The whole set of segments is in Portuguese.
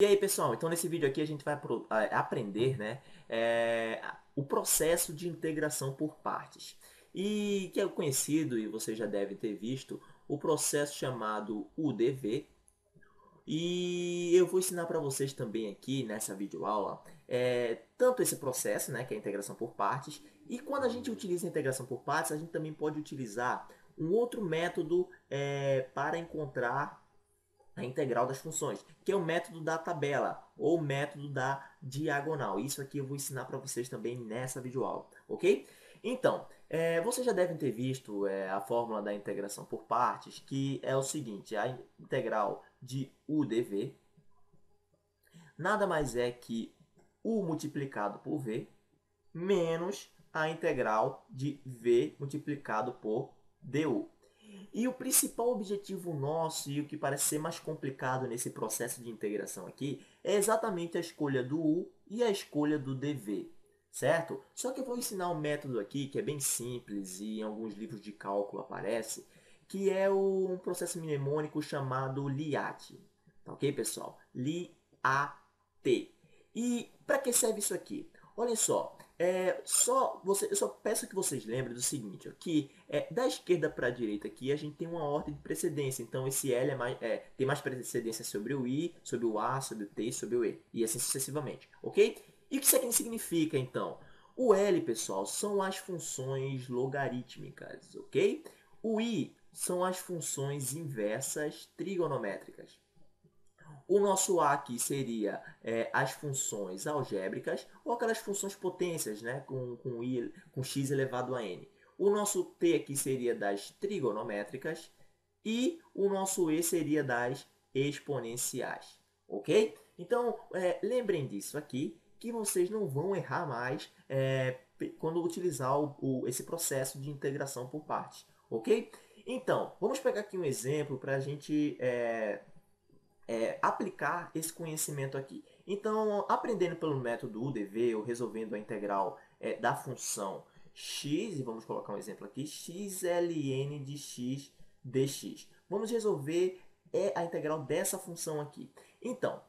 E aí, pessoal, então nesse vídeo aqui a gente vai aprender, né, o processo de integração por partes. E que é conhecido, e você já deve ter visto, o processo chamado UDV. E eu vou ensinar para vocês também aqui nessa videoaula tanto esse processo, né, que é a integração por partes, e quando a gente utiliza a integração por partes, a gente também pode utilizar um outro método para encontrar a integral das funções, que é o método da tabela ou o método da diagonal. Isso aqui eu vou ensinar para vocês também nessa videoaula, ok? Então, vocês já devem ter visto a fórmula da integração por partes, que é o seguinte: a integral de UdV nada mais é que U multiplicado por V menos a integral de V multiplicado por du. E o principal objetivo nosso, e o que parece ser mais complicado nesse processo de integração aqui, é exatamente a escolha do U e a escolha do dv, certo? Só que eu vou ensinar um método aqui que é bem simples e em alguns livros de cálculo aparece, que é um processo mnemônico chamado LIAT. Tá ok, pessoal? LIAT. E para que serve isso aqui? Olha só, eu só peço que vocês lembrem do seguinte, ó, que da esquerda para a direita aqui a gente tem uma ordem de precedência. Então esse L tem mais precedência sobre o I, sobre o A, sobre o T e sobre o E. E assim sucessivamente, ok? E o que isso aqui significa então? O L, pessoal, são as funções logarítmicas, ok? O I são as funções inversas trigonométricas. O nosso A aqui seria as funções algébricas ou aquelas funções potências, né, com x elevado a n. O nosso T aqui seria das trigonométricas e o nosso E seria das exponenciais, ok? Então, lembrem disso aqui, que vocês não vão errar mais quando utilizar esse processo de integração por partes, ok? Então, vamos pegar aqui um exemplo para a gente aplicar esse conhecimento aqui. Então, aprendendo pelo método UDV, ou resolvendo a integral da função x, e vamos colocar um exemplo aqui, xln de x dx. Vamos resolver a integral dessa função aqui. Então,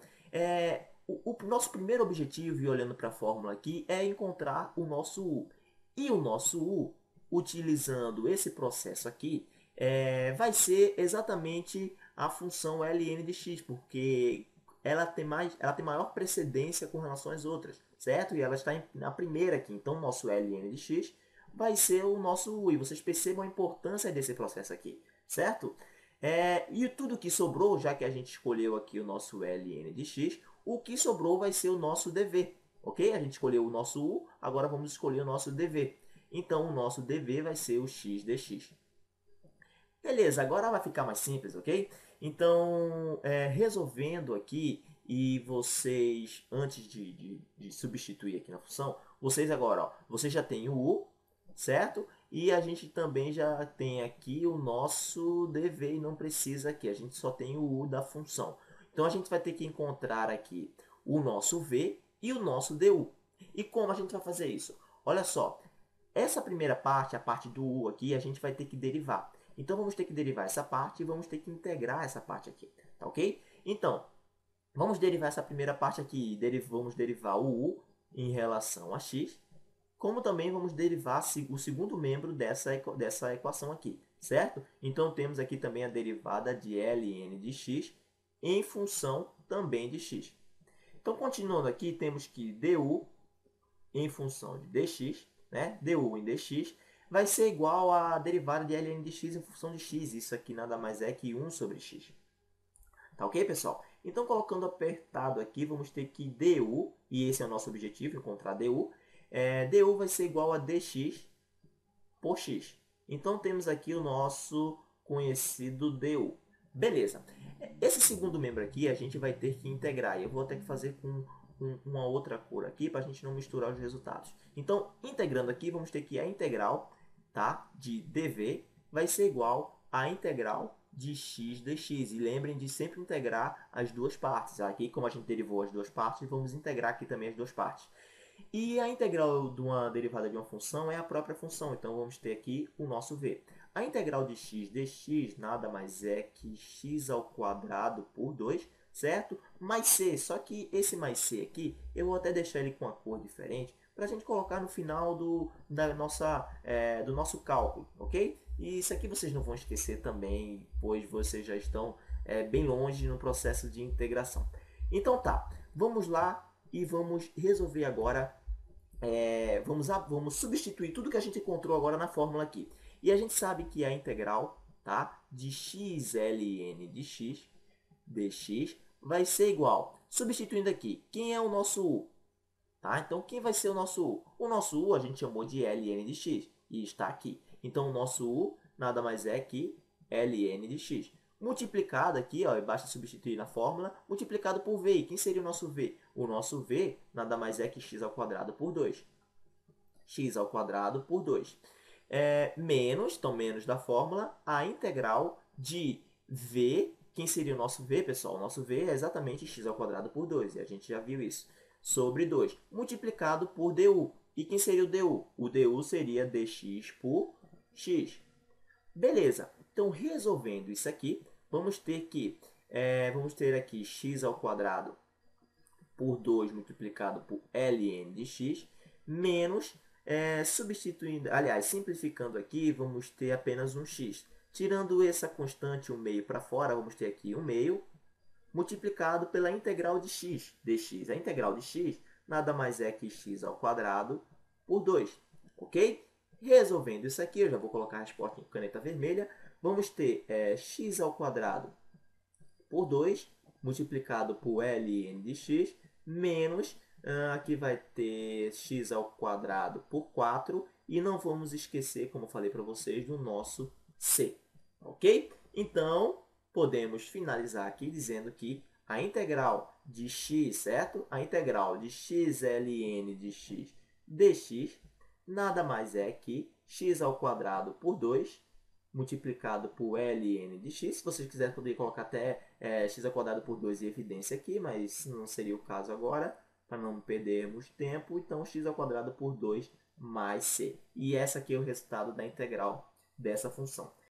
o nosso primeiro objetivo, e olhando para a fórmula aqui, é encontrar o nosso u. E o nosso u, utilizando esse processo aqui, vai ser exatamente a função ln de x, porque ela tem maior precedência com relação às outras, certo? E ela está na primeira aqui, então o nosso ln de x vai ser o nosso u, e vocês percebam a importância desse processo aqui, certo? E tudo que sobrou, já que a gente escolheu aqui o nosso ln de x, o que sobrou vai ser o nosso dv, ok? A gente escolheu o nosso u, agora vamos escolher o nosso dv. Então, o nosso dv vai ser o x dx. Beleza, agora vai ficar mais simples, ok? Então, resolvendo aqui, e vocês, antes de substituir aqui na função, vocês agora, ó, vocês já têm o u, certo? E a gente também já tem aqui o nosso dv e não precisa aqui, a gente só tem o u da função. Então, a gente vai ter que encontrar aqui o nosso v e o nosso du. E como a gente vai fazer isso? Olha só, essa primeira parte, a parte do u aqui, a gente vai ter que derivar. Então, vamos ter que derivar essa parte e vamos ter que integrar essa parte aqui, tá ok? Então, vamos derivar essa primeira parte aqui. Vamos derivar o u em relação a x, como também vamos derivar o segundo membro dessa equação aqui, certo? Então, temos aqui também a derivada de ln de x em função também de x. Então, continuando aqui, temos que du em função de dx, né? Du em dx, vai ser igual a derivada de ln de x em função de x. Isso aqui nada mais é que 1 sobre x. Tá ok, pessoal? Então, colocando apertado aqui, vamos ter que du, e esse é o nosso objetivo, encontrar du. Du vai ser igual a dx por x. Então, temos aqui o nosso conhecido du. Beleza. Esse segundo membro aqui, a gente vai ter que integrar. E eu vou ter que fazer com uma outra cor aqui, para a gente não misturar os resultados. Então, integrando aqui, vamos ter que a integral, tá, de dv vai ser igual à integral de x dx. E lembrem de sempre integrar as duas partes. Aqui, como a gente derivou as duas partes, vamos integrar aqui também as duas partes. E a integral de uma derivada de uma função é a própria função. Então, vamos ter aqui o nosso v. A integral de x dx nada mais é que x ao quadrado por 2, certo? Mais c, só que esse mais c aqui, eu vou até deixar ele com uma cor diferente, para a gente colocar no final do nosso cálculo, ok? E isso aqui vocês não vão esquecer também, pois vocês já estão bem longe no processo de integração. Então tá, vamos lá e vamos resolver agora, vamos substituir tudo que a gente encontrou agora na fórmula aqui. E a gente sabe que a integral, tá, de x ln de x dx vai ser igual, substituindo aqui, quem é o nosso u? Tá? Então, quem vai ser o nosso u? O nosso u a gente chamou de ln de x e está aqui. Então, o nosso u nada mais é que ln de x. Multiplicado aqui, ó, basta substituir na fórmula, multiplicado por v. E quem seria o nosso v? O nosso v nada mais é que x ao quadrado por 2. X ao quadrado por 2. Menos, então menos da fórmula, a integral de v. Quem seria o nosso v, pessoal? O nosso v é exatamente x ao quadrado por 2. E a gente já viu isso. Sobre 2, multiplicado por du. E quem seria o du? O du seria dx por x. Beleza. Então, resolvendo isso aqui, vamos ter aqui x ao quadrado por 2 multiplicado por ln de x, menos, simplificando aqui, vamos ter apenas um x. Tirando essa constante, 1 meio para fora, vamos ter aqui 1 meio, multiplicado pela integral de x dx. A integral de x nada mais é que x ao quadrado por 2, ok? Resolvendo isso aqui, eu já vou colocar a resposta em caneta vermelha. Vamos ter x ao quadrado por 2, multiplicado por ln de x, menos, aqui vai ter x ao quadrado por 4, e não vamos esquecer, como eu falei para vocês, do nosso c, ok? Então, podemos finalizar aqui dizendo que a integral de x, certo? A integral de x ln de x dx nada mais é que x ao quadrado por 2 multiplicado por ln de x. Se vocês quiserem, poderia colocar até x ao quadrado por 2 em evidência aqui, mas não seria o caso agora, para não perdermos tempo. Então, x ao quadrado por 2 mais c. E essa aqui é o resultado da integral dessa função.